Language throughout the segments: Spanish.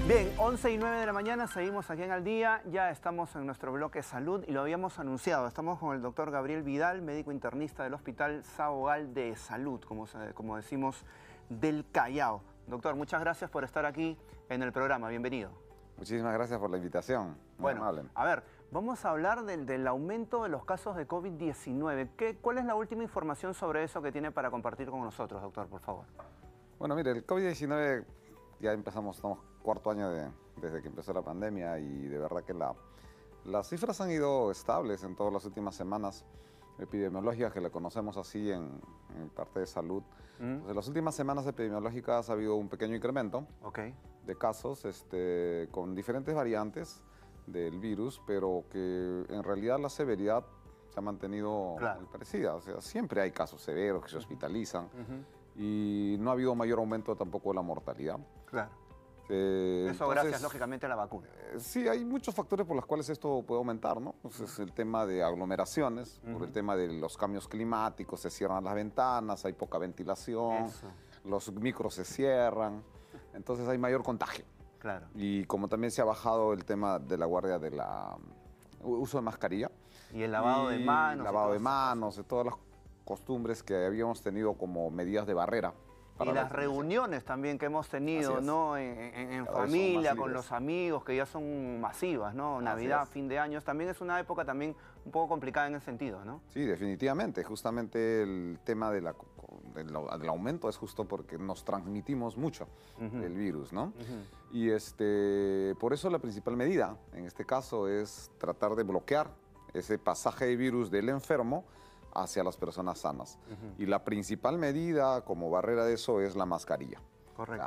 Bien, 11:09 de la mañana, seguimos aquí en Al Día, ya estamos en nuestro bloque Salud y lo habíamos anunciado. Estamos con el doctor Gabriel Vidal, médico internista del Hospital Sabogal de Salud, como decimos, del Callao. Doctor, muchas gracias por estar aquí en el programa, bienvenido. Muchísimas gracias por la invitación, muy bueno, amable. A ver, vamos a hablar del aumento de los casos de COVID-19. ¿Cuál es la última información sobre eso que tiene para compartir con nosotros, doctor, por favor? Bueno, mire, el COVID-19 ya estamos cuarto año desde que empezó la pandemia y de verdad que las cifras han ido estables en todas las últimas semanas epidemiológicas, que le conocemos así en parte de salud. Entonces, en las últimas semanas epidemiológicas ha habido un pequeño incremento de casos con diferentes variantes del virus, pero que en realidad la severidad se ha mantenido muy parecida. O sea, siempre hay casos severos que se hospitalizan y no ha habido mayor aumento tampoco de la mortalidad. Claro. Eso entonces, gracias, lógicamente, a la vacuna. Sí, hay muchos factores por los cuales esto puede aumentar, ¿no? Entonces, el tema de aglomeraciones, por el tema de los cambios climáticos, se cierran las ventanas, hay poca ventilación, los micros se cierran, entonces hay mayor contagio. Claro. Y como también se ha bajado el tema de la guardia del uso de mascarilla. Y el lavado de manos. Lavado de manos, de todas las costumbres que habíamos tenido como medidas de barrera. Y las reuniones también que hemos tenido, ¿no? En familia, con los amigos, que ya son masivas, ¿no? Navidad, fin de años, también es una época también un poco complicada en ese sentido, ¿no? Sí, definitivamente. Justamente el tema del aumento es justo porque nos transmitimos mucho el virus, ¿no? Y por eso la principal medida, en este caso, es tratar de bloquear ese pasaje de virus del enfermo hacia las personas sanas. Y la principal medida como barrera de eso es la mascarilla. Correcto.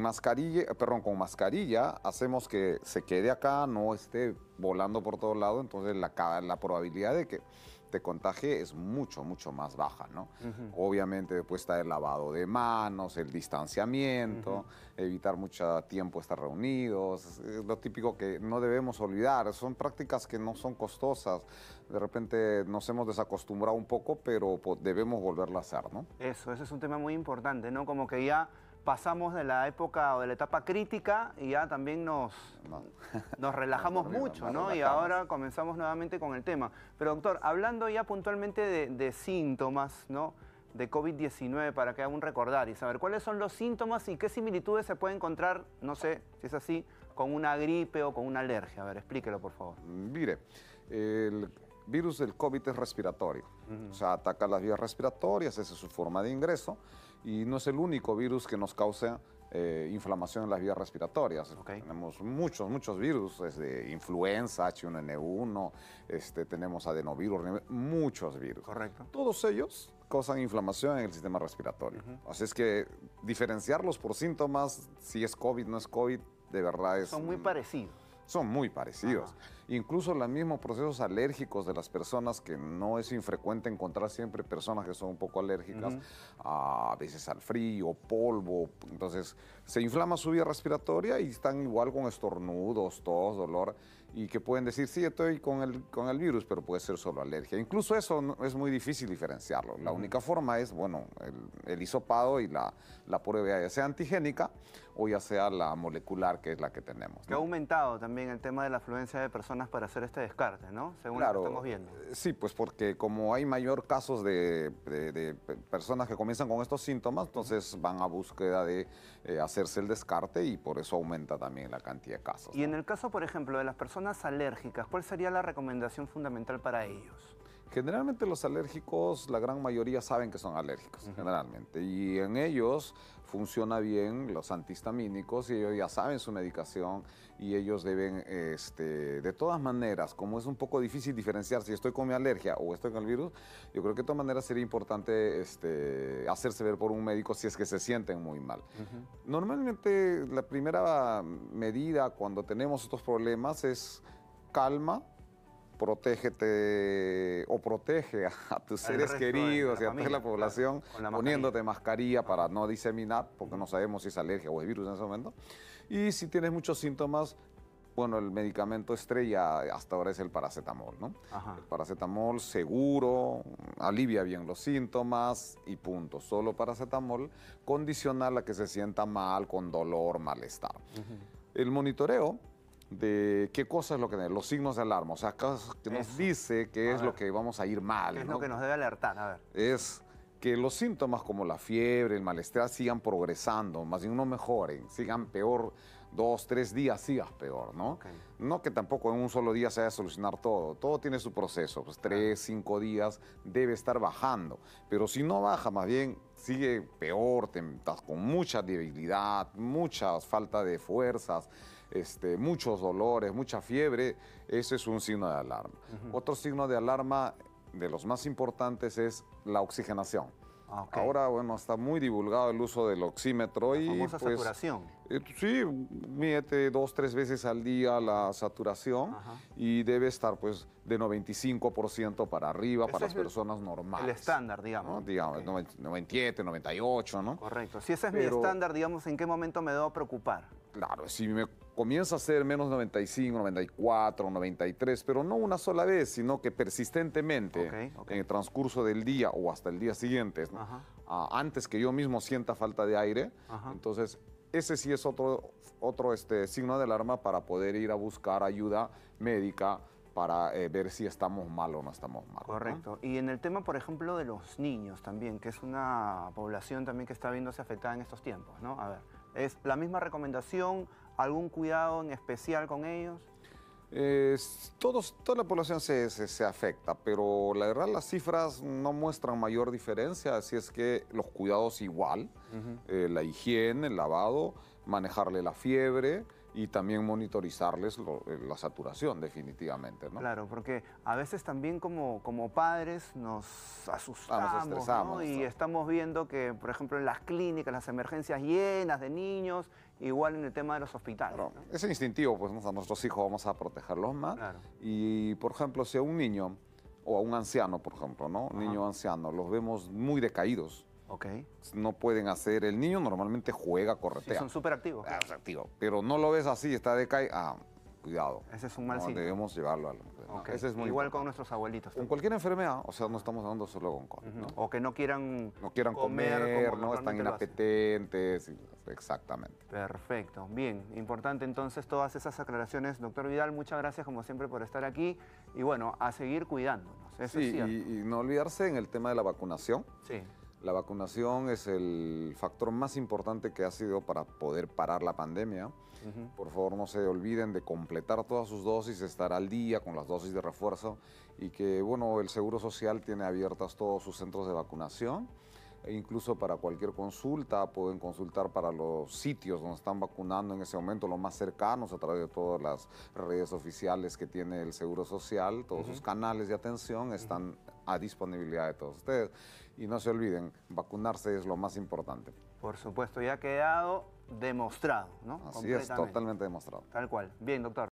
Con mascarilla hacemos que se quede acá, no esté volando por todo lado, entonces la probabilidad de que te contagie es mucho, mucho más baja, ¿no? Obviamente después está el lavado de manos, el distanciamiento, evitar mucho tiempo estar reunidos, es lo típico que no debemos olvidar. Son prácticas que no son costosas, de repente nos hemos desacostumbrado un poco, pero debemos volverlo a hacer, ¿no? Ese es un tema muy importante, ¿no? Como que ya pasamos de la época o de la etapa crítica y ya también nos relajamos mucho, ¿no? Y ahora comenzamos nuevamente con el tema. Pero doctor, hablando ya puntualmente de síntomas, ¿no? De COVID-19, para que haga un recordar y saber cuáles son los síntomas y qué similitudes se puede encontrar, no sé si es así, con una gripe o con una alergia. A ver, explíquelo, por favor. Mire, el virus del COVID es respiratorio, o sea, ataca las vías respiratorias, esa es su forma de ingreso, y no es el único virus que nos causa inflamación en las vías respiratorias. Tenemos muchos virus, desde influenza, H1N1, tenemos adenovirus, muchos virus. Correcto. Todos ellos causan inflamación en el sistema respiratorio. Así es que diferenciarlos por síntomas, si es COVID, no es COVID, de verdad es... Son muy parecidos. Son muy parecidos. Incluso los mismos procesos alérgicos de las personas, que no es infrecuente encontrar siempre personas que son un poco alérgicas, a veces al frío, polvo. Entonces, se inflama su vía respiratoria y están igual con estornudos, tos, dolor, y que pueden decir, sí, estoy con el virus, pero puede ser solo alergia. Incluso eso es muy difícil diferenciarlo. La única forma es, bueno, el hisopado y la prueba, ya sea antigénica o ya sea la molecular, que es la que tenemos, ¿no? Que ha aumentado también el tema de la afluencia de personas para hacer este descarte, ¿no? Según lo que estamos viendo. Sí, pues porque como hay mayor casos de personas que comienzan con estos síntomas, entonces van a búsqueda de hacerse el descarte y por eso aumenta también la cantidad de casos, ¿no? Y en el caso, por ejemplo, de las personas alérgicas, ¿cuál sería la recomendación fundamental para ellos? Generalmente los alérgicos, la gran mayoría saben que son alérgicos, generalmente, y en ellos funciona bien los antihistamínicos y ellos ya saben su medicación y ellos deben, de todas maneras, como es un poco difícil diferenciar si estoy con mi alergia o estoy con el virus, yo creo que de todas maneras sería importante hacerse ver por un médico si es que se sienten muy mal. Normalmente la primera medida cuando tenemos estos problemas es calma, protégete o protege a tus seres queridos y a toda la población, poniéndote mascarilla para no diseminar, porque no sabemos si es alergia o es virus en ese momento. Y si tienes muchos síntomas, bueno, el medicamento estrella hasta ahora es el paracetamol, ¿no? El paracetamol seguro, alivia bien los síntomas y punto. Solo paracetamol, condicional a que se sienta mal, con dolor, malestar. El monitoreo de qué cosa es lo que los signos de alarma, o sea, que nos dice qué es lo que vamos a ir mal. ¿Qué es ¿no? lo que nos debe alertar? A ver. Es que los síntomas como la fiebre, el malestar sigan progresando, más bien no mejoren, sigan peor 2, 3 días, sigas peor, ¿no? Okay. No que tampoco en un solo día se vaya a solucionar todo tiene su proceso, pues 3, 5 días debe estar bajando, pero si no baja, más bien sigue peor, estás con mucha debilidad, mucha falta de fuerzas, muchos dolores, mucha fiebre, ese es un signo de alarma. Otro signo de alarma de los más importantes es la oxigenación. Okay. Ahora, bueno, está muy divulgado el uso del oxímetro. La famosa saturación. Sí, mídete 2, 3 veces al día la saturación. Ajá. Y debe estar pues de 95% para arriba para las es personas normales. El estándar, digamos. ¿no? Digamos, okay. 97, 98, ¿no? Correcto. Si ese es mi estándar, digamos, ¿en qué momento me debo preocupar? Claro, si me comienza a ser menos 95, 94, 93, pero no una sola vez, sino que persistentemente en el transcurso del día o hasta el día siguiente, ¿no? Antes que yo mismo sienta falta de aire, entonces ese sí es otro signo de alarma para poder ir a buscar ayuda médica para ver si estamos mal o no estamos mal. Correcto. ¿no? Y en el tema, por ejemplo, de los niños también, que es una población también que está viéndose afectada en estos tiempos, ¿no? A ver, ¿es la misma recomendación? ¿Algún cuidado en especial con ellos? Toda la población se afecta, pero la verdad las cifras no muestran mayor diferencia, así es que los cuidados igual, la higiene, el lavado, manejarle la fiebre y también monitorizarles la saturación definitivamente, ¿no? Claro, porque a veces también como padres nos asustamos, nos estresamos, ¿no? Y estamos viendo que, por ejemplo, en las clínicas, las emergencias llenas de niños, igual en el tema de los hospitales. Claro, ¿no? es instintivo, pues a nuestros hijos vamos a protegerlos más. Claro. Y, por ejemplo, si a un niño o a un anciano, por ejemplo, ¿no? Un niño anciano, los vemos muy decaídos. Okay. No pueden hacer, el niño normalmente juega, corretea. Sí, son súper activos. Claro. Es activo, pero no lo ves así, está decaído, cuidado. Ese es un mal signo. Debemos llevarlo a Okay. Ese es muy igual importante. con nuestros abuelitos. Con cualquier enfermedad, o sea, no estamos hablando solo con COVID. ¿no? O que no quieran comer, no están inapetentes. Exactamente. Perfecto. Bien, importante entonces todas esas aclaraciones. Doctor Vidal, muchas gracias como siempre por estar aquí. Y bueno, a seguir cuidándonos. Eso sí, es cierto. Y no olvidarse en el tema de la vacunación. Sí. La vacunación es el factor más importante que ha sido para poder parar la pandemia. Por favor, no se olviden de completar todas sus dosis, estar al día con las dosis de refuerzo y que, bueno, el Seguro Social tiene abiertas todos sus centros de vacunación e incluso para cualquier consulta pueden consultar para los sitios donde están vacunando en ese momento, los más cercanos a través de todas las redes oficiales que tiene el Seguro Social, todos sus canales de atención están a disponibilidad de todos ustedes. Y no se olviden, vacunarse es lo más importante. Por supuesto, ya ha quedado demostrado, ¿no? Así es, totalmente demostrado. Tal cual. Bien, doctor.